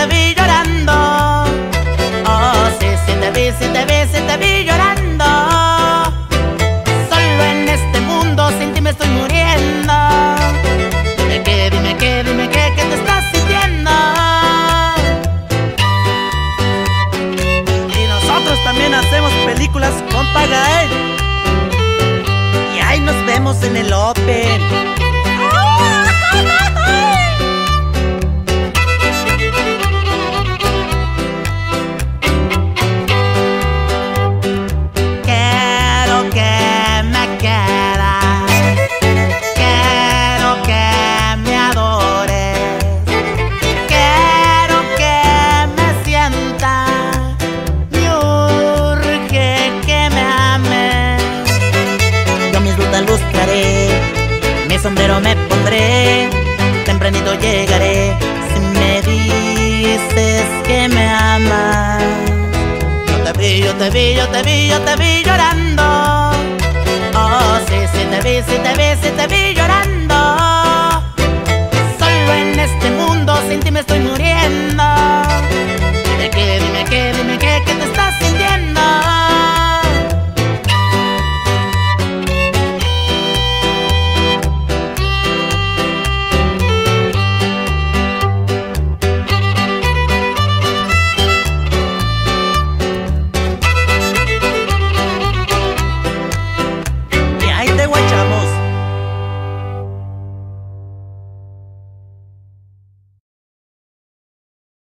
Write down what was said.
te vi llorando. Oh, sí, sí te vi, sí te vi, sí te vi llorando. Solo en este mundo sin ti me estoy muriendo. Dime qué, dime qué, dime qué, ¿qué te estás sintiendo? Y nosotros también hacemos películas con Gael. Y ahí nos vemos en el Open. Quiero que me quieras, quiero que me adores, quiero que me sientas, me urge que me ames. Yo mis rutas buscaré, mi sombrero me pondré, tempranito llegaré, si me dices que me amas. Yo te vi, yo te vi, yo te vi, yo te vi llorando. Oh, sí, sí te vi, sí te vi, sí te vi